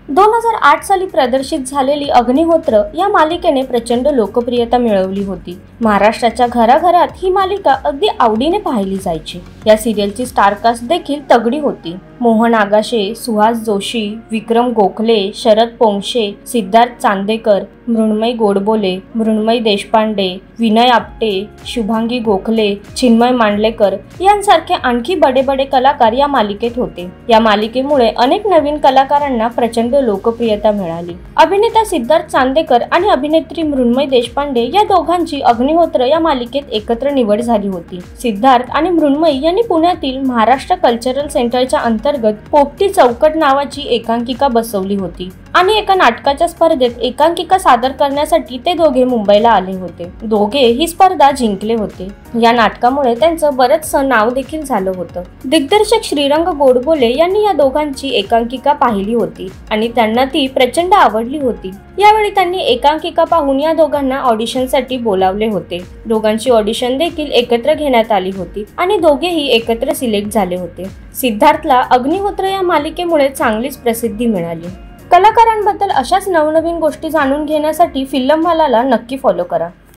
2008 साली प्रदर्शित झालेली अग्निहोत्र या मालिकेने प्रचंड लोकप्रियता मिळवली होती। महाराष्ट्राच्या घराघरात ही मालिका अगदी आवडीने पाहिली जायची। या सिरियलची स्टारकास्ट देखील तगडी होती। मोहन आगाशे, सुहास जोशी, विक्रम गोखले, शरद पोंक्षे, सिद्धार्थ चांदेकर, मृण्मयी गोडबोले, मृण्मयी देशपांडे, विनय आपटे, शुभांगी गोखले, चिन्मय मांडलेकर यांसारखे आणखी बडे कलाकार या मालिकेत होते। या मालिकेमुळे अनेक नवीन कलाकारांना प्रचंड लोकप्रियता मिळाली। अभिनेता सिद्धार्थ चांदेकर आणि अभिनेत्री मृण्मयी देशपांडे या दोघांची अग्निहोत्र या मालिकेत एकत्र निवड झाली होती। सिद्धार्थ आणि मृण्मयी यांनी पुण्यातील महाराष्ट्र कल्चरल सेंटरच्या अंतर्गत पोपटी चौकट नावाची एकांकिका बसवली होती आणि एका नाटकाच्या स्पर्धेत एकांकिका सादर करण्यासाठी ते दोघे मुंबईला आले होते। दोघे ही स्पर्धा जिंकले होते। या नाटकामुळे त्यांचं बरंचसं नाव देखील झालं होतं। दिग्दर्शक श्रीरंग गोडबोले यांनी या दोघांची एकांकिका पाहिली होती आणि त्यांना ती प्रचंड आवडली होती। यावेळी त्यांनी एकांकिका पाहून या दोघांना ऑडिशनसाठी बोलावले होते। दोघांची ऑडिशन देखील एकत्र घेण्यात आली होती आणि दोघेही एकत्र सिलेक्ट झाले होते। सिद्धार्थला अग्निहोत्र या मालिकेमुळे चांगलीच प्रसिद्धी मिळाली। कलाकारांबद्दल अशाच नवनवीन गोष्टी जाणून घेण्यासाठी फिल्मवालाला नक्की फॉलो करा।